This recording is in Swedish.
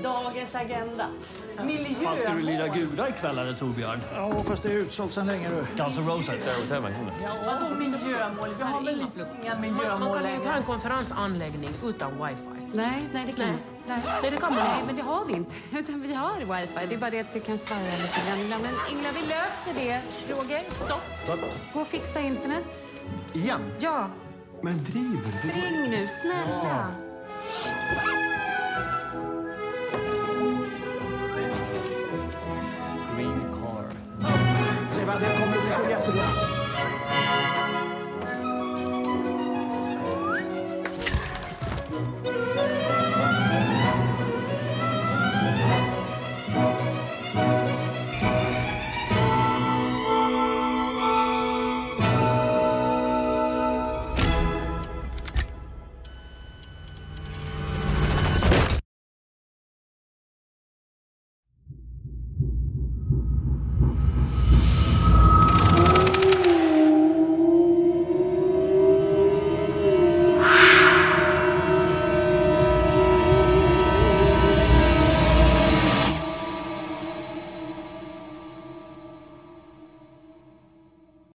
Dagens agenda. Miljö. Fan, ska du lira gudar ikväll eller Torbjörn? Ja, fast det är utsålt sedan länge nu. Guns N' Roses. Vadå miljömål? Vi har väl inga miljömål Man kan längre. inte ha en konferensanläggning utan wifi. Nej, det kan man. Nej, det kan man Nej, inte. men det har vi inte. Utan vi har wifi. Det är bara det att det kan svaja lite grann ibland. Men Ingela, vi löser det. Roger, stopp. Gå och fixa internet. Igen? Ja. Men driver du? Spring nu, snälla. Green car. Se vad det kommer bli så jättebra.